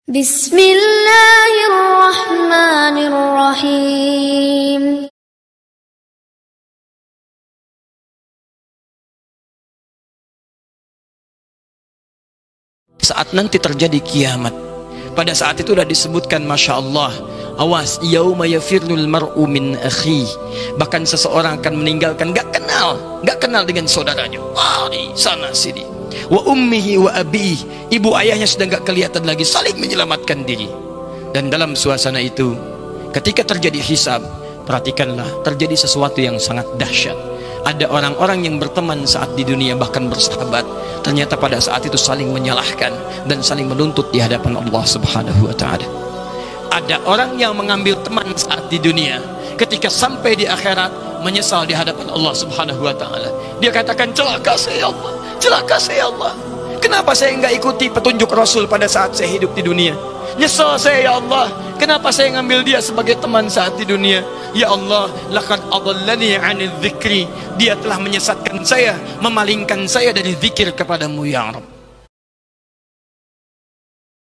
Bismillahirrahmanirrahim. Saat nanti terjadi kiamat, pada saat itu sudah disebutkan, Masya Allah, awas, yauma yafirrul mar'u min akhi. Bahkan seseorang akan meninggalkan, gak kenal dengan saudaranya, lari sana sini. Wa ummihi wa abihi, ibu ayahnya sudah gak kelihatan lagi, saling menyelamatkan diri. Dan dalam suasana itu, ketika terjadi hisab, perhatikanlah, terjadi sesuatu yang sangat dahsyat. Ada orang-orang yang berteman saat di dunia, bahkan bersahabat, ternyata pada saat itu saling menyalahkan dan saling menuntut di hadapan Allah Subhanahu wa ta'ala. Ada orang yang mengambil teman saat di dunia, ketika sampai di akhirat menyesal di hadapan Allah Subhanahu wa ta'ala. Dia katakan, celaka saya Allah, celaka saya Allah, kenapa saya enggak ikuti petunjuk Rasul pada saat saya hidup di dunia? Nyesal saya ya Allah, kenapa saya ngambil dia sebagai teman saat di dunia? Ya Allah, laqad adallani 'anil dzikri, dia telah menyesatkan saya, memalingkan saya dari zikir kepadamu ya Rabb.